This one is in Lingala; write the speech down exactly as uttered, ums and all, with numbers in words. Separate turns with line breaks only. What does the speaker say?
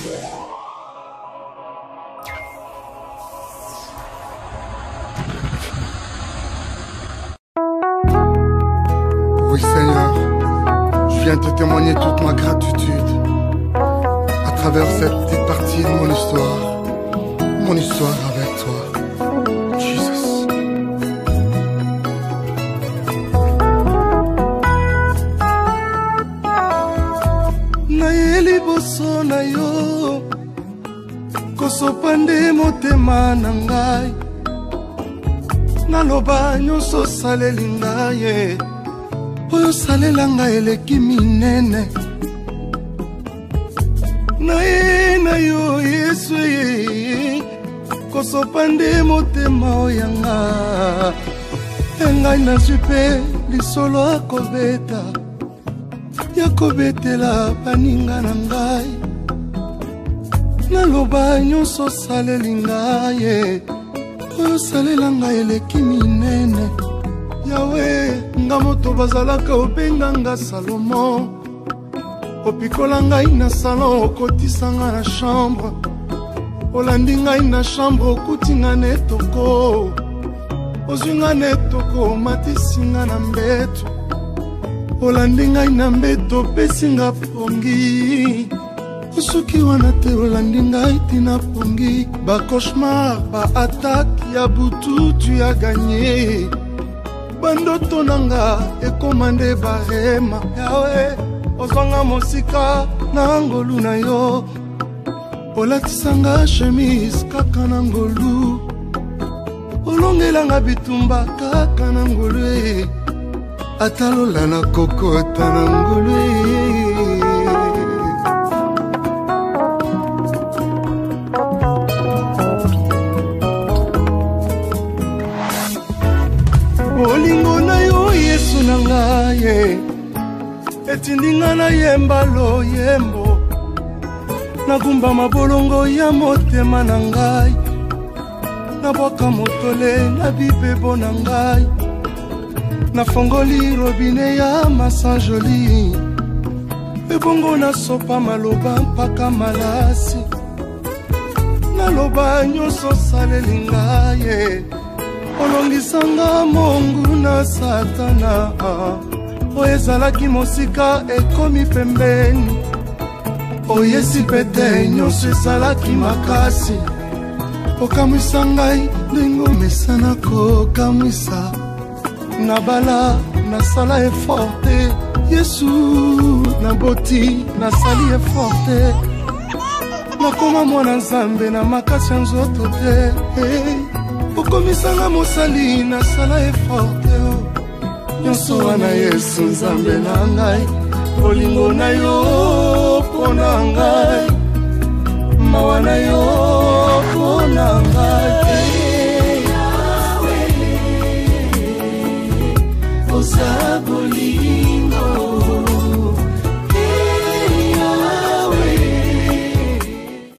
Oui Seigneur, je viens te témoigner toute ma gratitude à travers cette petite partie de mon histoire, mon histoire avec toi, Jesus. Naye liboso na yo kosopande motema na ngai naloba nyonso saleli ngai oyo salela ngai eleki minene naye na yo Yesu ye kosopande motema oyanga engai nazwi mpe lisolo akobeta ya kobetela baninga na ngai naloba nyonso saleli ngai oyo salela ngai eleki minene Yawe nga moto bazalaka obenga nga Salomo opikola ngai na salon okotisa nga na chambre olandi ngai na chambre okuti nga netoko ozwi nga netoko omatisi nga na mbeto olandi ngai na mbeto opesi nga pongi osoki wana te olandi ngai tina pongi ba cauchemar ba attaque ya butu tu ya gagné bandoto nanga ekomande barema Yawe ozwanga mosika na ngolu na yo olatisanga chemise kaka na ngolu olongelanga bitumba kaka na ngolu atalola na kokota na ngolu Olingo na yo Yesu na ngai etindinga na yemba lo yembo nagumba mabolongo ya motema na ngai nabwaka motole na bibebo na ngai nafongoli robine ya masanjoli ebongo nasopa maloba mpaka malasi naloba nyonso saleli ngai olongisanga mongu na satana oyo ezalaki mosika ekomi pembeni oyesi pete nyonso ezalaki makasi okamwisa ngai ndenge omesana kokamwisa nabala nasala eforte Yesu naboti nasali eforte nakoma mwana nzambe na makasi ya nzoto te hey. Okomisanga mosali nasala eforte nyonso wana Yesu nzambe na ngai olingo na yo pona ngai mawa na yo pona ngai Yawe ozaboli